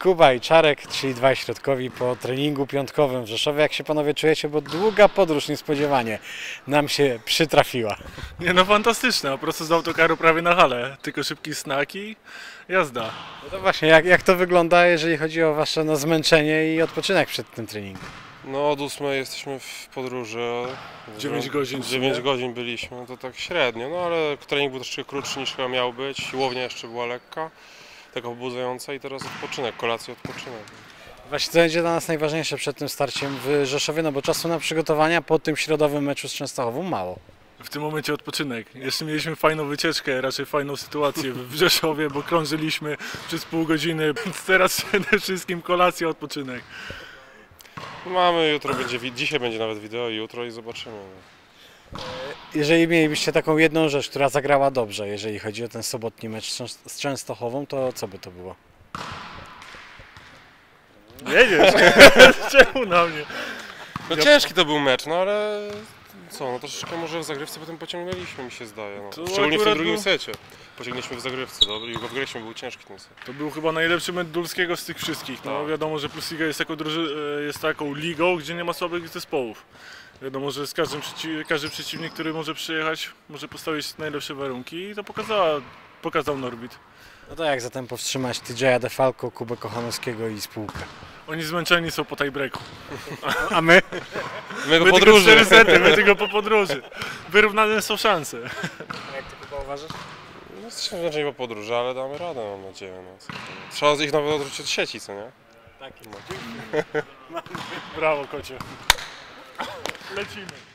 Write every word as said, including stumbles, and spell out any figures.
Kuba i Czarek, czyli dwaj środkowi po treningu piątkowym w Rzeszowie. Jak się panowie czujecie, bo długa podróż niespodziewanie nam się przytrafiła. Nie no, fantastyczne, po prostu z autokaru prawie na halę, tylko szybki snak i jazda. No to właśnie, jak, jak to wygląda, jeżeli chodzi o wasze no, zmęczenie i odpoczynek przed tym treningiem? No od ósmej jesteśmy w podróży. dziewięć godzin. dziewięć godzin byliśmy, no to tak średnio, no ale trening był troszeczkę krótszy niż chyba miał być, siłownia jeszcze była lekka, taka pobudzająca i teraz odpoczynek, kolacja, odpoczynek. Właśnie co będzie dla nas najważniejsze przed tym starciem w Rzeszowie, no bo czasu na przygotowania po tym środowym meczu z Częstochową mało. W tym momencie odpoczynek. Jeszcze mieliśmy fajną wycieczkę, raczej fajną sytuację w Rzeszowie, bo krążyliśmy przez pół godziny, więc teraz przede wszystkim kolacja, odpoczynek. Mamy, jutro będzie, wi- dzisiaj będzie nawet wideo, jutro i zobaczymy. Jeżeli mielibyście taką jedną rzecz, która zagrała dobrze, jeżeli chodzi o ten sobotni mecz z Częst- z Częstochową, to co by to było? Nie wiesz, czemu na mnie? No Ja- ciężki to był mecz, no ale co, no troszeczkę może w zagrywce potem pociągnęliśmy, mi się zdaje. No. To Szczególnie w tym akurat drugim był- secie. Pociągnęliśmy w zagrywce, no, i go wgraliśmy, był ciężki ten set. To był chyba najlepszy mecz Dulskiego z tych wszystkich. No Tak. wiadomo, że Plus Liga jest taką, druży- jest taką ligą, gdzie nie ma słabych zespołów. Wiadomo, że z każdym przeci- każdy przeciwnik, który może przyjechać, może postawić najlepsze warunki i to pokazała, pokazał Norbit. No to jak zatem powstrzymać T J a DeFalco, Kubę Kochanowskiego i spółkę? Oni zmęczeni są po tiebreaku. A my? My My po tylko podróży. cztery sety, my tylko po podróży. Wyrównane są szanse. Jak ty Kuba uważasz? No, jesteśmy zmęczeni po podróży, ale damy radę, mam nadzieję. No. Co to? Trzeba ich nawet odwrócić od sieci, co nie? Tak. Brawo, kocie. Lecimy.